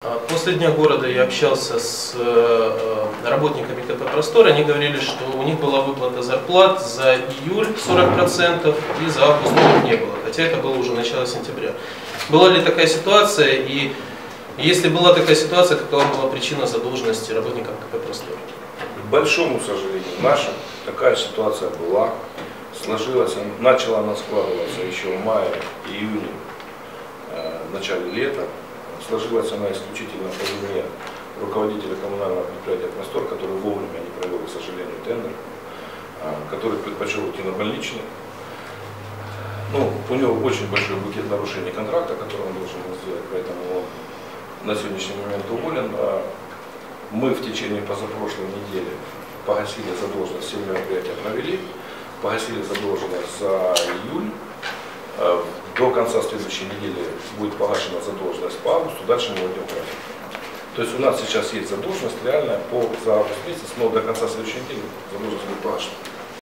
После Дня города я общался с работниками КП «Простор». Они говорили, что у них была выплата зарплат за июль 40% и за август не было, хотя это было уже начало сентября. Была ли такая ситуация, и если была такая ситуация, какова была причина задолженности работников КП «Простор»? К большому сожалению, наша такая ситуация была, сложилась, начала она складываться еще в мае, июне, в начале лета. Сложилась она исключительно по вине руководителя коммунального предприятия «Простор», который вовремя не провел, к сожалению, тендер, который предпочел идти на больничный. У него очень большой букет нарушений контракта, который он должен был сделать, поэтому он на сегодняшний момент уволен. Мы в течение позапрошлой недели погасили задолженность, все мероприятия провели, погасили задолженность за июль. До конца следующей недели будет погашена задолженность по августу, дальше мы войдем в график. То есть у нас сейчас есть задолженность реальная за август месяц, но до конца следующей недели задолженность будет погашена.